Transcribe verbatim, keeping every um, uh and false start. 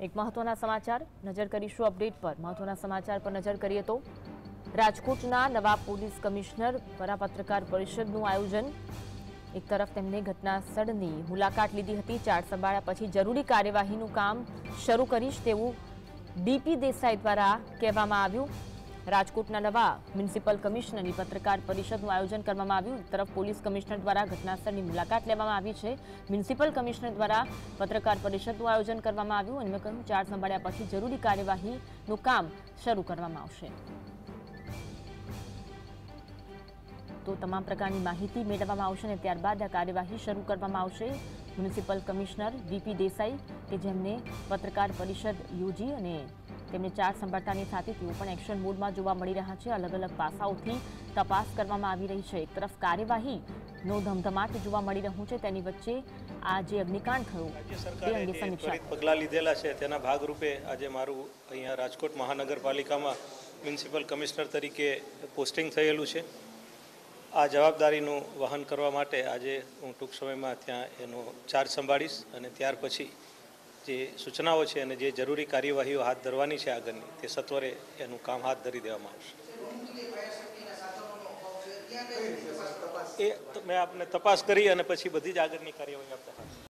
એક મહત્વના સમાચાર નજર કરીશું અપડેટ પર। મહત્વના સમાચાર પર નજર કરીએ તો રાજકોટના નવા પોલીસ કમિશનર દ્વારા પત્રકાર પરિષદનું આયોજન। એક તરફ તેમણે ઘટના સ્થળની મુલાકાત લીધી હતી। ચાર્જ સંભાળ્યા પછી જરૂરી કાર્યવાહીનું કામ શરૂ કરીશ તેવું ડીપી દેસાઈ દ્વારા કહેવામાં આવ્યું। રાજકોટના નવા મ્યુનિસિપલ કમિશનરની પત્રકાર પરિષદનું આયોજન કરવામાં આવ્યું। એક તરફ પોલીસ કમિશનર દ્વારા ઘટનાસ્થળની મુલાકાત લેવામાં આવી છે। મ્યુનિસિપલ કમિશનર દ્વારા પત્રકાર પરિષદનું આયોજન કરવામાં આવ્યું અને મેં કહ્યું ચાર્જ સંભાળ્યા પછી જરૂરી કાર્યવાહીનું કામ શરૂ કરવામાં આવશે। તો તમામ પ્રકારની માહિતી મેળવવામાં આવશે અને ત્યારબાદ આ કાર્યવાહી શરૂ કરવામાં આવશે। મ્યુનિસિપલ કમિશનર ડીપી દેસાઈ કે જેમને પત્રકાર પરિષદ યોજી અને તેમને ચાર્જ સંભાળતાની સાથે તેઓ પણ એક્શન મોડમાં જોવા મળી રહ્યા છે। અલગ અલગ પાસાઓથી તપાસ કરવામાં આવી રહી છે। એક તરફ કાર્યવાહીનો ધમધમાટ જોવા મળી રહ્યું છે, તેની વચ્ચે આ જે અગ્નિકાંડ થયો તે અંગે સમીક્ષા પગલાં લીધેલા છે તેના ભાગરૂપે આજે મારું અહીંયા રાજકોટ મહાનગરપાલિકામાં મ્યુનિસિપલ કમિશનર તરીકે પોસ્ટિંગ થયેલું છે। આ જવાબદારીનું વહન કરવા માટે આજે હું ટૂંક સમયમાં ત્યાં એનો ચાર્જ સંભાળીશ અને ત્યાર પછી જે સૂચનાઓ છે અને જે જરૂરી કાર્યવાહીઓ હાથ ધરવાની છે આગળની તે સત્વરે એનું કામ હાથ ધરી દેવામાં આવશે। એ મેં આપને તપાસ કરી અને પછી બધી જ આગળની કાર્યવાહી આપણે